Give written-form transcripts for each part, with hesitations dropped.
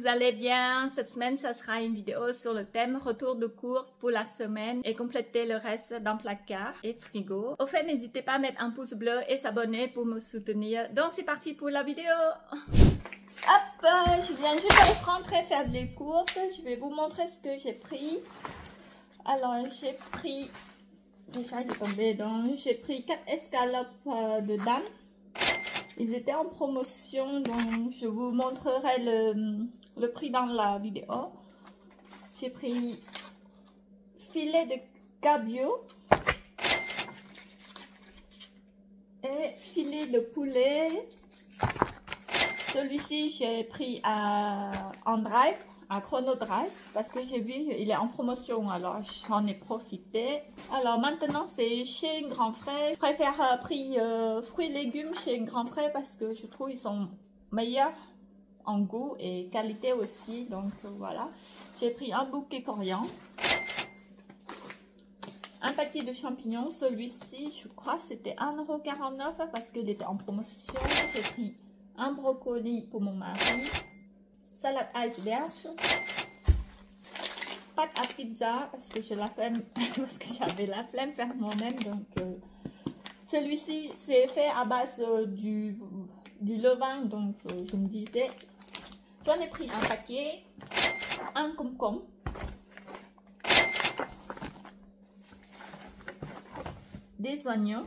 vous allez bien. Cette semaine, ça sera une vidéo sur le thème retour de cours pour la semaine et compléter le reste dans placard et frigo. Au fait, n'hésitez pas à mettre un pouce bleu et s'abonner pour me soutenir. Donc, c'est parti pour la vidéo. Hop, je viens juste de rentrer faire des courses. Je vais vous montrer ce que j'ai pris. Alors, j'ai pris... Déjà, il est tombé donc j'ai pris 4 escalopes de dames. Ils étaient en promotion, donc je vous montrerai le prix dans la vidéo. J'ai pris filet de cabillaud et filet de poulet. Celui-ci, j'ai pris en drive, à Chrono Drive, parce que j'ai vu il est en promotion, alors j'en ai profité. Alors maintenant, c'est chez Grand Frais. Je préfère prix fruits et légumes chez Grand Frais parce que je trouve ils sont meilleurs en goût et qualité aussi. Donc voilà, j'ai pris un bouquet coriandre, un paquet de champignons. Celui-ci, je crois c'était 1,49 € parce qu'il était en promotion. J'ai pris un brocoli pour mon mari, salade iceberg, pâte à pizza parce que j'ai la flemme, parce que j'avais la flemme faire moi-même. Donc celui-ci c'est fait à base du levain, donc je me disais, j'en ai pris un paquet, un concombre, des oignons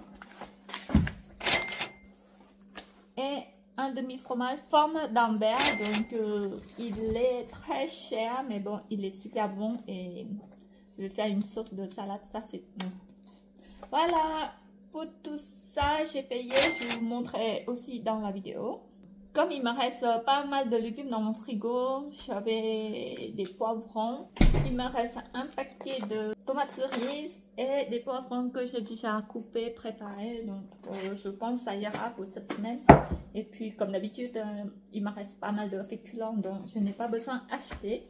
et un demi-fromage forme d'Ambert. Donc il est très cher, mais bon, il est super bon et je vais faire une sauce de salade, ça c'est bon. Voilà, pour tout ça j'ai payé, je vous montrerai aussi dans la vidéo. Comme il me reste pas mal de légumes dans mon frigo, j'avais des poivrons. Il me reste un paquet de tomates cerises et des poivrons que j'ai déjà coupés, préparés. Donc je pense que ça ira pour cette semaine. Et puis comme d'habitude, il me reste pas mal de féculents, donc je n'ai pas besoin d'acheter.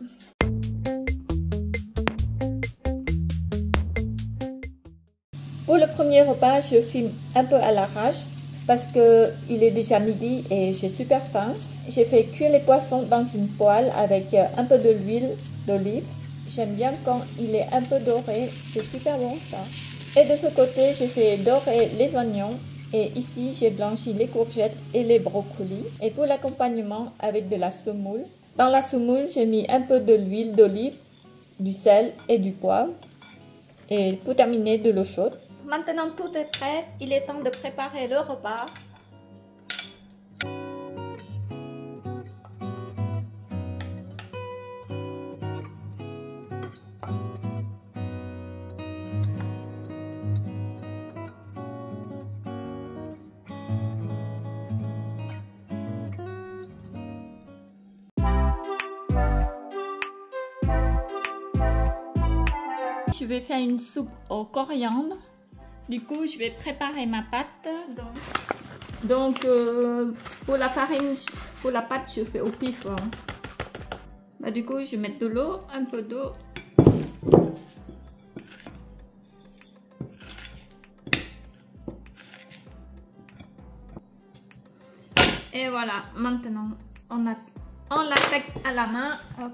Pour le premier repas, je filme un peu à l'arrache parce que il est déjà midi et j'ai super faim. J'ai fait cuire les poissons dans une poêle avec un peu de l'huile d'olive. J'aime bien quand il est un peu doré, c'est super bon ça. Et de ce côté, j'ai fait dorer les oignons. Et ici, j'ai blanchi les courgettes et les brocolis. Et pour l'accompagnement, avec de la semoule. Dans la semoule, j'ai mis un peu de l'huile d'olive, du sel et du poivre. Et pour terminer, de l'eau chaude. Maintenant, tout est prêt. Il est temps de préparer le repas. Je vais faire une soupe au coriandre. Du coup, je vais préparer ma pâte. Donc pour la farine, pour la pâte, je fais au pif. Bah, du coup, je vais mettre de l'eau, un peu d'eau. Et voilà, maintenant, on l'attaque à la main. Hop.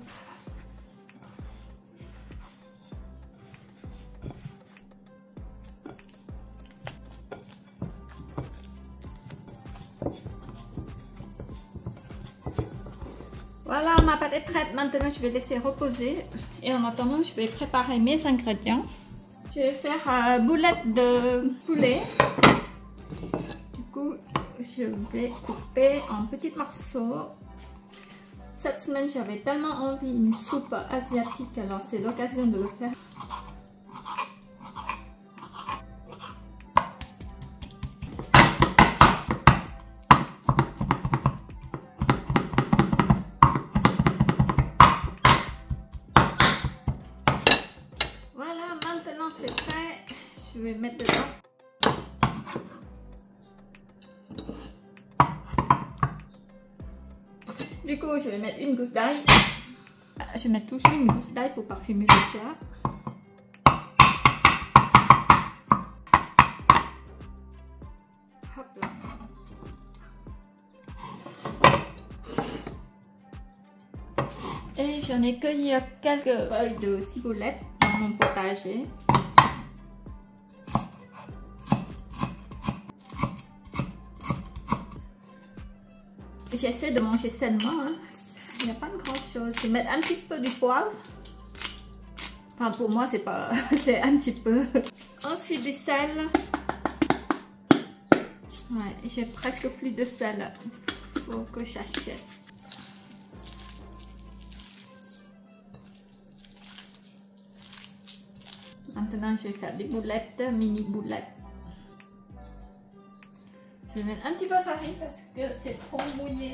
Voilà, ma pâte est prête. Maintenant, je vais laisser reposer. Et en attendant, je vais préparer mes ingrédients. Je vais faire boulettes de poulet. Du coup, je vais couper en petits morceaux. Cette semaine, j'avais tellement envie d'une soupe asiatique, alors c'est l'occasion de le faire. Voilà, maintenant c'est prêt. Je vais mettre dedans. Du coup, je vais mettre une gousse d'ail. Je vais mettre toujours une gousse d'ail pour parfumer le plat. Hop là. J'en ai cueilli quelques feuilles de ciboulette dans mon potager. J'essaie de manger sainement, hein. Il n'y a pas de grand chose. Je vais mettre un petit peu du poivre. Enfin, pour moi, c'est pas... c'est un petit peu. Ensuite, du sel. Ouais, j'ai presque plus de sel. Faut que j'achète. Maintenant, je vais faire des boulettes, mini boulettes. Je vais mettre un petit peu de farine parce que c'est trop mouillé.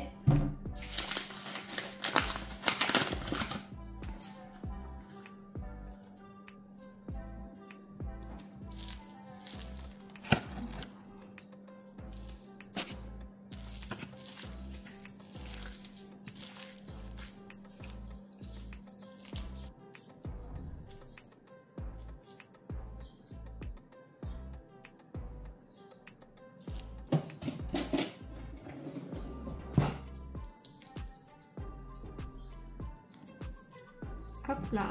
Hop là.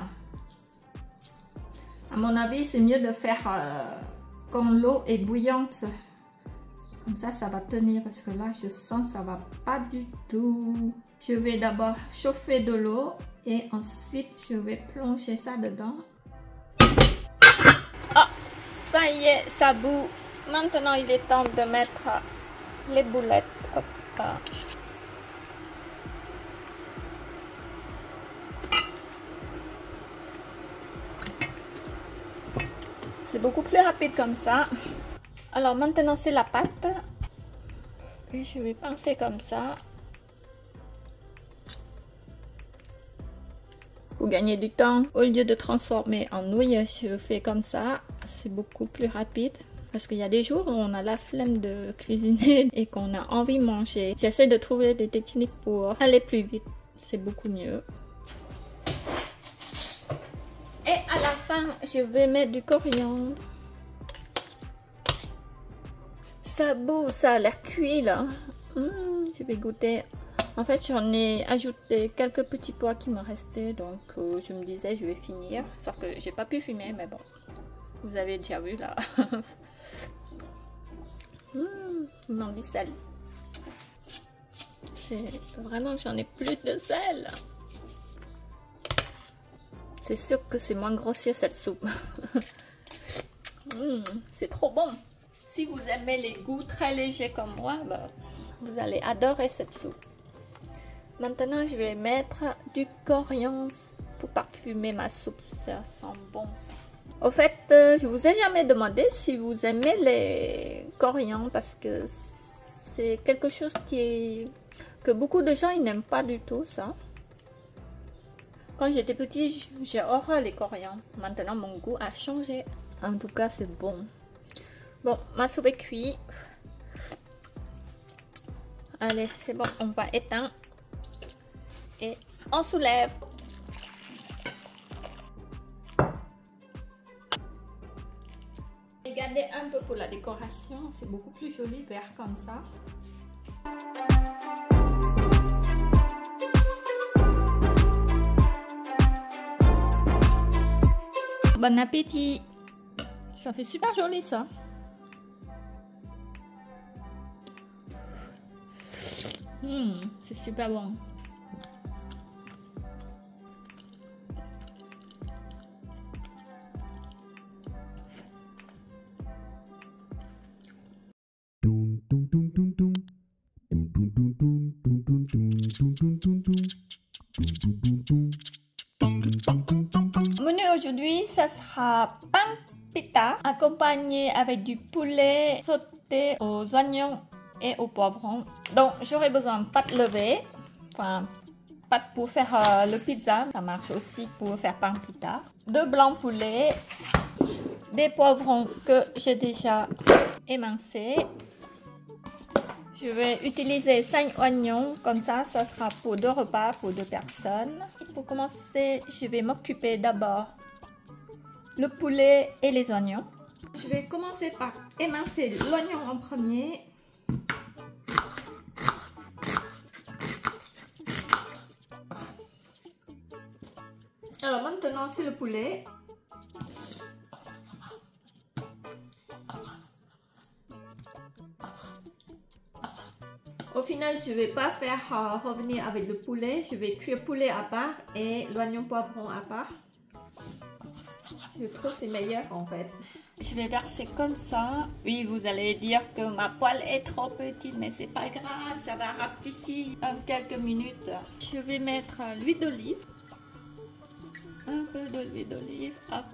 À mon avis, c'est mieux de faire quand l'eau est bouillante. Comme ça, ça va tenir parce que là, je sens que ça va pas du tout. Je vais d'abord chauffer de l'eau et ensuite, je vais plonger ça dedans. Ah, ça y est, ça bout. Maintenant, il est temps de mettre les boulettes. Hop là. C'est beaucoup plus rapide comme ça. Alors maintenant c'est la pâte. Et je vais pincer comme ça. Pour gagner du temps, au lieu de transformer en nouilles, je fais comme ça. C'est beaucoup plus rapide. Parce qu'il y a des jours où on a la flemme de cuisiner et qu'on a envie de manger. J'essaie de trouver des techniques pour aller plus vite. C'est beaucoup mieux. Et à la fin, je vais mettre du coriandre. Ça bout, ça a l'air cuit là. Je vais goûter. En fait, j'en ai ajouté quelques petits pois qui me restaient. Donc, je me disais, je vais finir. Sauf que j'ai pas pu fumer, mais bon. Vous avez déjà vu là. Il manque du sel. C'est vraiment que j'en ai plus de sel. C'est sûr que c'est moins grossier cette soupe. C'est trop bon. Si vous aimez les goûts très légers comme moi, bah, vous allez adorer cette soupe. Maintenant, je vais mettre du coriandre pour parfumer ma soupe. Ça sent bon ça. Au fait, je vous ai jamais demandé si vous aimez les coriandres parce que c'est quelque chose que beaucoup de gens ils n'aiment pas du tout ça. Quand j'étais petite, j'ai horreur les coriandres. Maintenant, mon goût a changé. En tout cas, c'est bon. Bon, ma soupe est cuite. Allez, c'est bon, on va éteindre. Et on soulève. Regardez un peu pour la décoration. C'est beaucoup plus joli, vert comme ça. Bon appétit! Ça fait super joli ça. C'est super bon. Menu aujourd'hui, ça sera pain pita accompagné avec du poulet sauté aux oignons et au poivron. Donc j'aurai besoin de pâte levée, enfin pâte pour faire le pizza, ça marche aussi pour faire pain pita. 2 blancs poulets, des poivrons que j'ai déjà émincés. Je vais utiliser 5 oignons, comme ça sera pour 2 repas pour 2 personnes. Pour commencer, je vais m'occuper d'abord le poulet et les oignons. Je vais commencer par émincer l'oignon en premier. Alors maintenant c'est le poulet. Au final, je ne vais pas faire revenir avec le poulet. Je vais cuire le poulet à part et l'oignon poivron à part. Je trouve que c'est meilleur en fait. Je vais verser comme ça. Oui, vous allez dire que ma poêle est trop petite, mais c'est pas grave. Ça va rapetisser en quelques minutes. Je vais mettre l'huile d'olive. Un peu d'huile d'olive.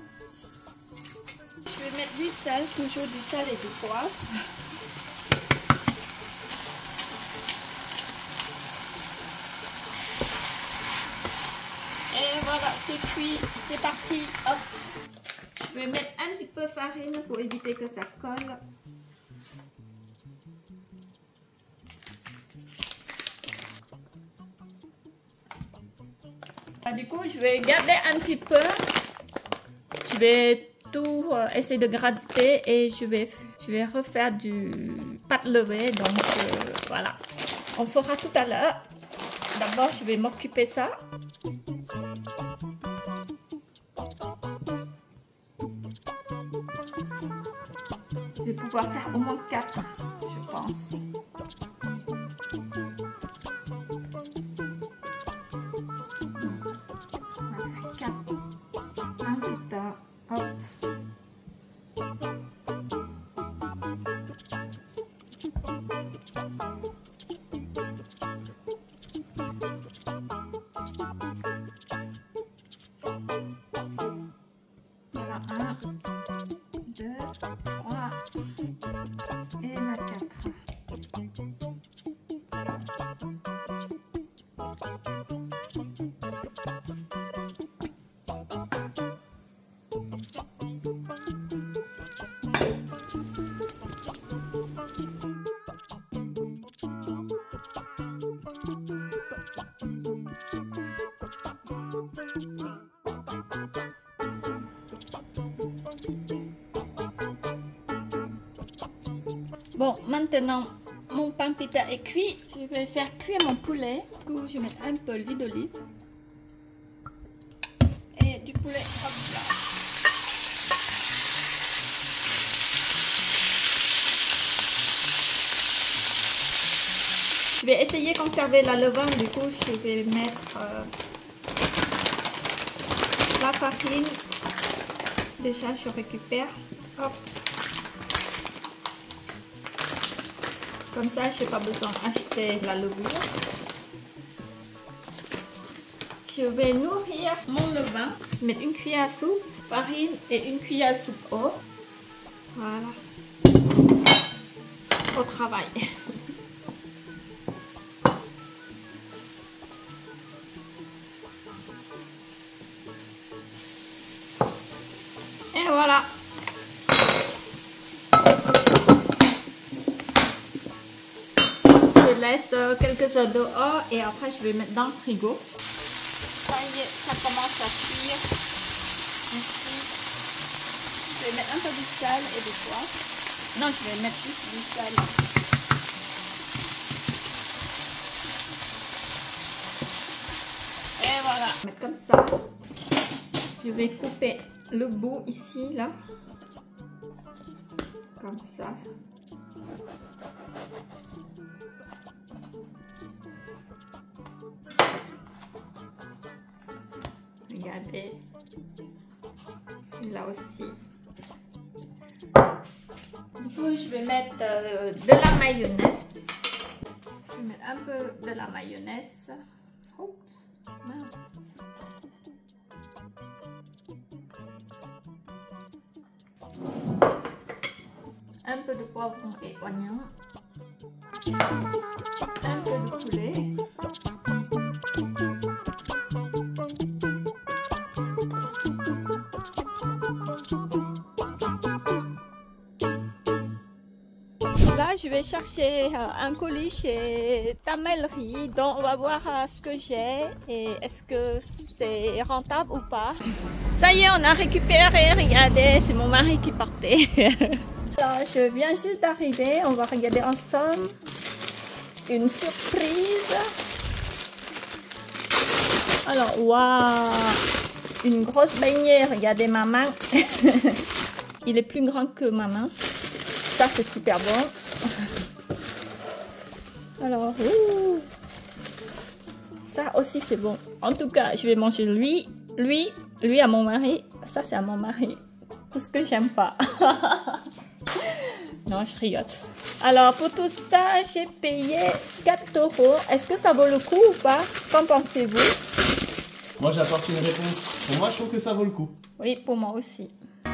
Je vais mettre du sel, toujours du sel et du poivre. Et voilà, c'est cuit, c'est parti. Hop. Je vais mettre un petit peu de farine pour éviter que ça colle. Du coup, je vais garder un petit peu. Je vais tout essayer de gratter et je vais refaire du pâte levée. Donc voilà, on fera tout à l'heure. D'abord, je vais m'occuper de ça. Je vais pouvoir faire au moins 4, je pense. On va faire 4. Un plus tard. Hop. Voilà, 1, 2, 3 et la 4. Bon, maintenant, mon pain pita est cuit. Je vais faire cuire mon poulet. Du coup, je vais mettre un peu d'huile d'olive. Et du poulet, hop là. Je vais essayer de conserver la levain. Du coup, je vais mettre la farine. Déjà, je récupère. Hop. Comme ça, je n'ai pas besoin d'acheter la levure. Je vais nourrir mon levain. Mettre une cuillère à soupe farine et une cuillère à soupe eau. Voilà. Au travail. Et voilà. Je laisse quelques heures dehors et après je vais mettre dans le frigo. Ça y est, ça commence à cuire. Ainsi. Je vais mettre un peu du sel et du poivre. Non, je vais mettre juste du sel. Et voilà. Je vais mettre comme ça. Je vais couper le bout ici, là. Comme ça. Regardez, là aussi. Du coup, je vais mettre de la mayonnaise. Je vais mettre un peu de la mayonnaise. Oups, mince. Un peu de poivron et oignon. Un peu de poulet. Là, je vais chercher un colis chez Tamellerie, donc on va voir ce que j'ai et est-ce que c'est rentable ou pas. Ça y est, on a récupéré, regardez, c'est mon mari qui partait. Alors, je viens juste d'arriver, on va regarder ensemble une surprise. Alors, waouh! une grosse beignet. Regardez ma main. Il est plus grand que ma main. Ça, c'est super bon. Alors, ça aussi, c'est bon. En tout cas, je vais manger lui à mon mari. Ça, c'est à mon mari. Tout ce que j'aime pas. Non, je rigole. Alors, pour tout ça, j'ai payé 4 €. Est-ce que ça vaut le coup ou pas? Qu'en pensez-vous? Moi, j'apporte une réponse. Pour moi, je trouve que ça vaut le coup. Oui, pour moi aussi.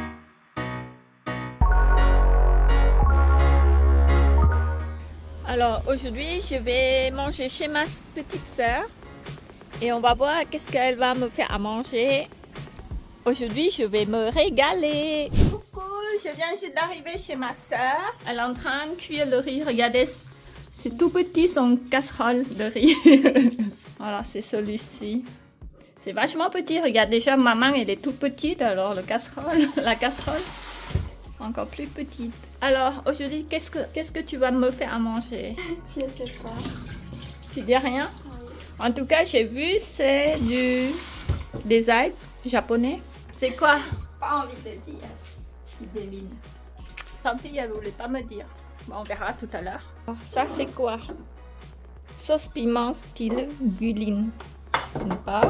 Alors, aujourd'hui, je vais manger chez ma petite sœur. Et on va voir qu'est-ce qu'elle va me faire à manger. Aujourd'hui, je vais me régaler. Coucou, je viens juste d'arriver chez ma soeur. Elle est en train de cuire le riz. Regardez, c'est tout petit son casserole de riz. Voilà, c'est celui-ci. C'est vachement petit. Regarde, déjà ma main, elle est toute petite. Alors la casserole, encore plus petite. Alors, aujourd'hui, qu'est-ce que tu vas me faire à manger? Je sais pas. Tu dis rien? En tout cas, j'ai vu, c'est des algues japonais. C'est quoi? Pas envie de dire. Je devine. Tant pis, elle voulait pas me dire. Bon, on verra tout à l'heure. Ça, c'est quoi? Sauce piment style Guilin. Je connais pas.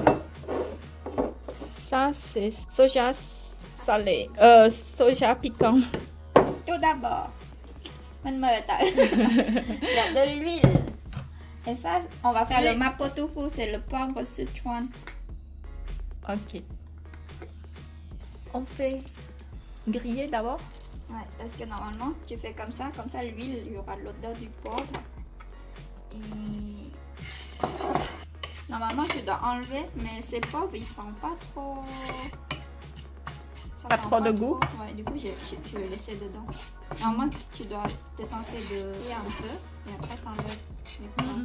Ça, c'est soja salé. Soja piquant. Tout d'abord, il y a de l'huile. Et ça, on va faire le mapo tofu, c'est le poivre Sichuan. Ok. On fait griller d'abord. Ouais, parce que normalement, tu fais comme ça l'huile, il y aura l'odeur du poivre. Et normalement, tu dois enlever, mais ces poivres, ils sont pas trop... Pas trop de goût. Ouais, du coup, je vais laisser dedans. Normalement, tu dois, t'es censé de griller un peu, et après, t'enlèves les poivres.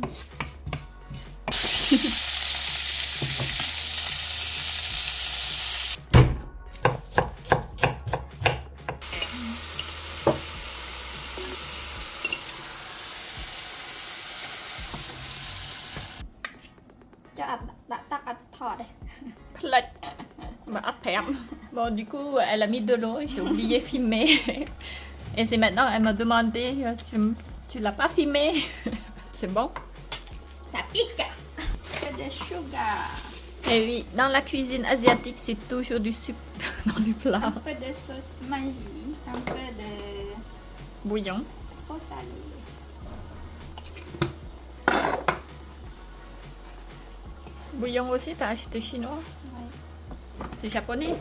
Bon, du coup, elle a mis de l'eau, j'ai oublié de filmer. Et c'est maintenant, elle m'a demandé, tu l'as pas filmé? C'est bon? Ça pique! C'est de sugar. Et oui, dans la cuisine asiatique, c'est toujours du sucre dans les plats. Un peu de sauce magie, un peu de bouillon. trop salé. Bouillon aussi, t'as acheté chinois? Ouais. C'est japonais?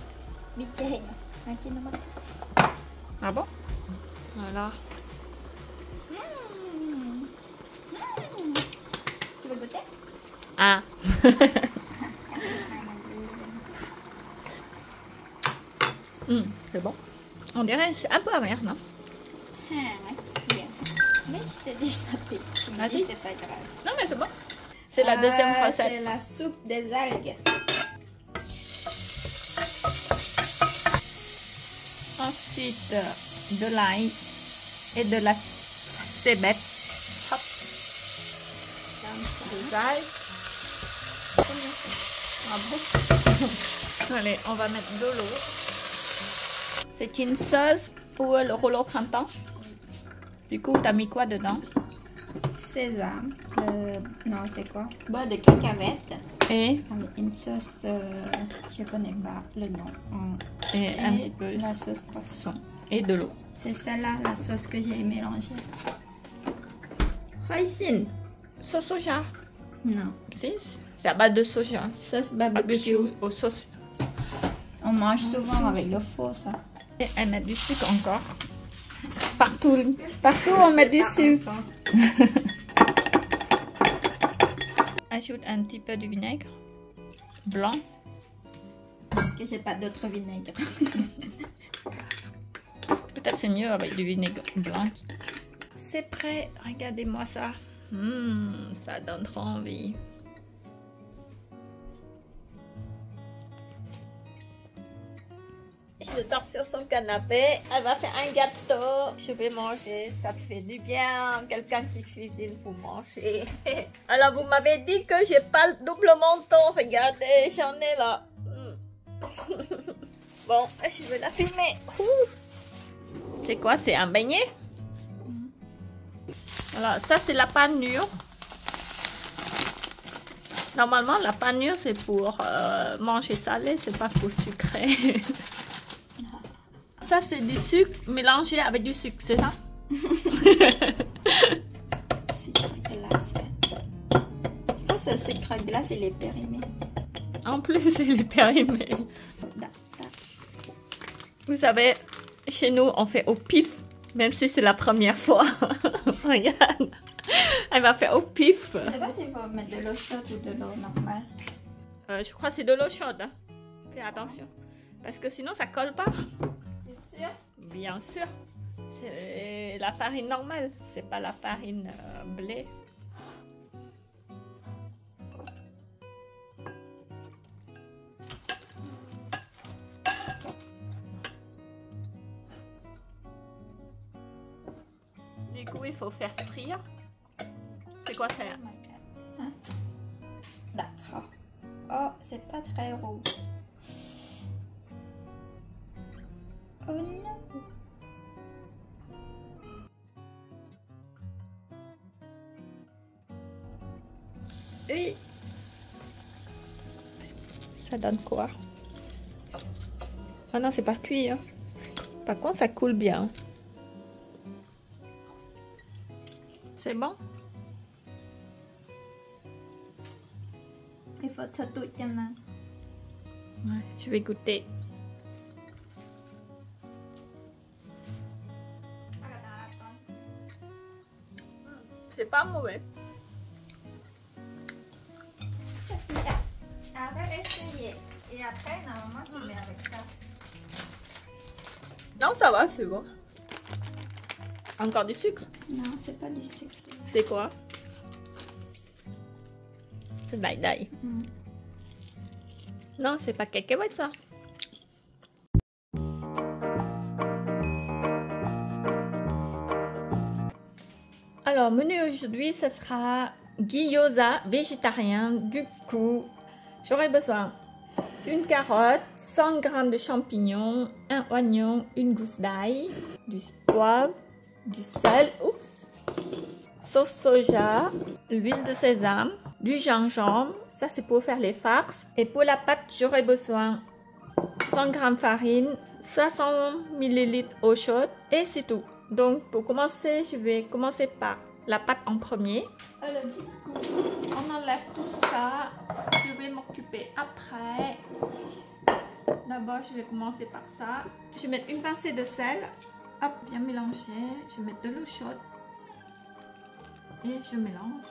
Ah bon? Voilà. Tu veux goûter? Ah. C'est bon. On dirait c'est un peu amer, non? Bien. Mais je te dis ça pique. Tu me dis c'est pas grave. Non mais c'est bon. C'est la deuxième recette. C'est la soupe des algues. Ensuite, de l'ail et de la cébette. Hop. Des algues. Ah bon? Allez, on va mettre de l'eau. C'est une sauce pour le rouleau printemps. Du coup, t'as mis quoi dedans? Sésame. Non, c'est quoi? Beurre de cacahuète. Et une sauce, je connais pas le nom. Et un petit peu la sauce poisson. Et de l'eau. C'est celle-là, la sauce que j'ai mélangée. Hoisin. Sauce soja. Non. Si, c'est à base de soja. Sauce barbecue. Aux sauces. On mange souvent avec le faux, ça. Et elle met du sucre encore. Partout on met du sucre. Ajoute un petit peu de vinaigre blanc. Parce que j'ai pas d'autre vinaigre. Peut-être c'est mieux avec du vinaigre blanc. C'est prêt, regardez-moi ça. Ça donne trop envie. Je dors sur son canapé, elle va faire un gâteau. Je vais manger, ça fait du bien. Quelqu'un qui cuisine pour manger. Alors vous m'avez dit que j'ai pas le double menton. Regardez, j'en ai là. Bon, je vais la filmer. C'est quoi? C'est un beignet? Voilà, ça c'est la panure. Normalement, la panure c'est pour manger salé, c'est pas pour sucré. Ça c'est du sucre mélangé avec du sucre, c'est ça? Sucre glace. Ça, c'est sucre glace, il est périmé. En plus, il est périmé. Vous savez, chez nous, on fait au pif, même si c'est la première fois. Regarde, elle va faire au pif. Je sais pas s'il faut mettre de l'eau chaude ou de l'eau normale. Je crois que c'est de l'eau chaude. Hein. Fais attention, parce que sinon ça colle pas. C'est sûr? Bien sûr. C'est la farine normale, c'est pas la farine blé. Du coup, il faut faire frire. C'est quoi ça? Hein? D'accord. Oh, c'est pas très rouge. Oh non. Oui. Ça donne quoi? Ah non, c'est pas cuit. Hein. Par contre, ça coule bien. C'est bon? Il faut tout tiens. Ouais, je vais goûter. C'est pas mauvais. Après, essayer. Et après, normalement, tu mets avec ça. Non, ça va, c'est bon. Encore du sucre? Non, c'est pas du sucre. C'est quoi? C'est daï. Non, c'est pas cacahuète ça. Alors, menu aujourd'hui, ce sera gyoza végétarien. Du coup, j'aurai besoin d'une carotte, 100 g de champignons, un oignon, une gousse d'ail, du poivre, du sel, sauce soja, l'huile de sésame, du gingembre, ça c'est pour faire les farces. Et pour la pâte, j'aurai besoin 100 g farine, 60 ml eau chaude et c'est tout. Donc pour commencer, je vais commencer par la pâte en premier. Alors du coup, on enlève tout ça. Je vais m'occuper après. D'abord, je vais commencer par ça. Je vais mettre une pincée de sel. Hop, bien mélanger. Je vais mettre de l'eau chaude. Et je mélange.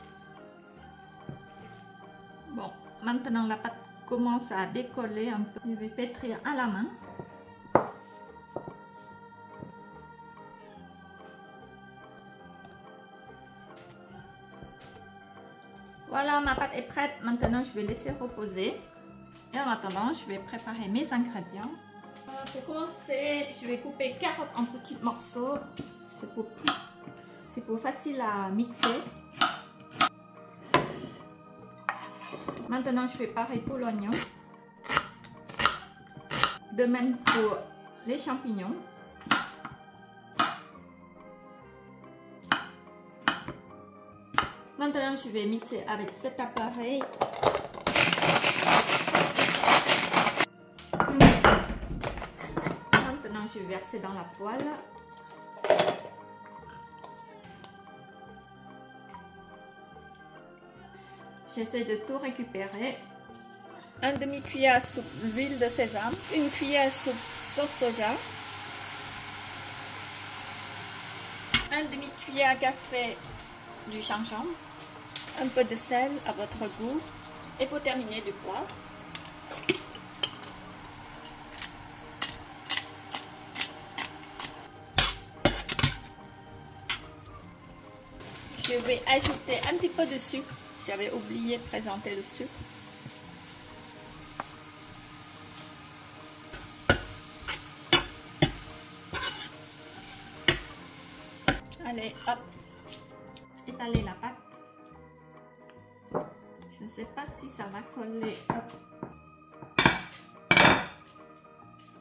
Bon, maintenant la pâte commence à décoller un peu. Je vais pétrir à la main. Voilà, ma pâte est prête. Maintenant, je vais laisser reposer. Et en attendant, je vais préparer mes ingrédients. Pour commencer, je vais couper carottes en petits morceaux. C'est pour facile à mixer. Maintenant, je fais pareil pour l'oignon. De même pour les champignons. Maintenant, je vais mixer avec cet appareil. Maintenant, je vais verser dans la poêle. J'essaie de tout récupérer. Un demi-cuillère à soupe d'huile de sésame, une cuillère à soupe sauce soja, un demi-cuillère à café du gingembre, un peu de sel à votre goût et pour terminer du poivre. Je vais ajouter un petit peu de sucre. J'avais oublié de présenter le sucre. Allez, hop, étaler la pâte. Je ne sais pas si ça va coller. Hop.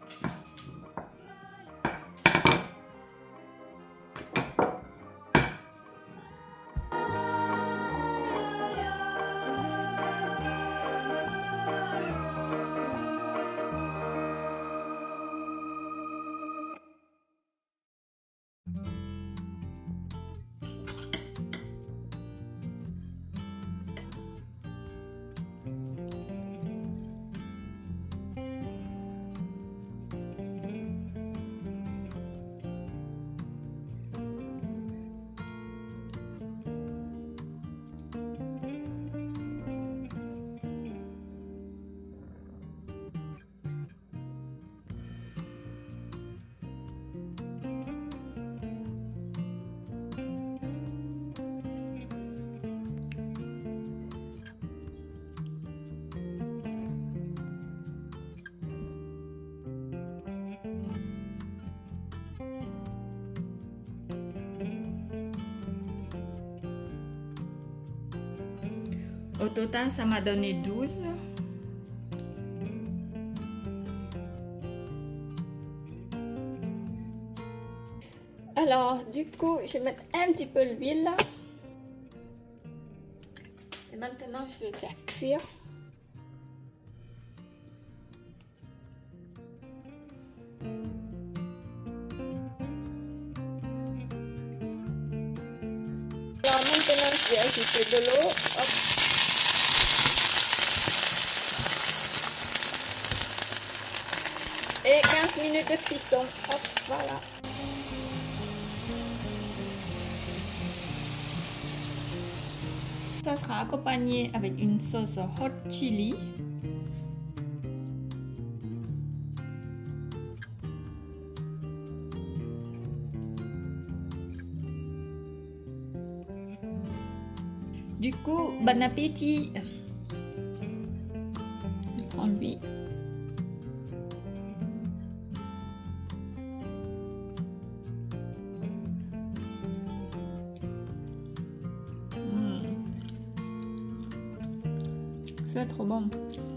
Au total, ça m'a donné 12. Alors, du coup, je vais mettre un petit peu l'huile là. Et maintenant, je vais faire cuire. Alors maintenant, je vais ajouter de l'eau. Hop. Et 15 minutes de cuisson. Hop, voilà. Ça sera accompagné avec une sauce hot chili. Du coup, bon appétit. Je prends lui. C'est trop bon.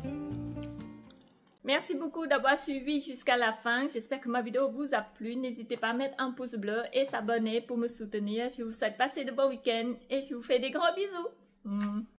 Merci beaucoup d'avoir suivi jusqu'à la fin. J'espère que ma vidéo vous a plu. N'hésitez pas à mettre un pouce bleu et s'abonner pour me soutenir. Je vous souhaite passer de bons week-ends et je vous fais des gros bisous.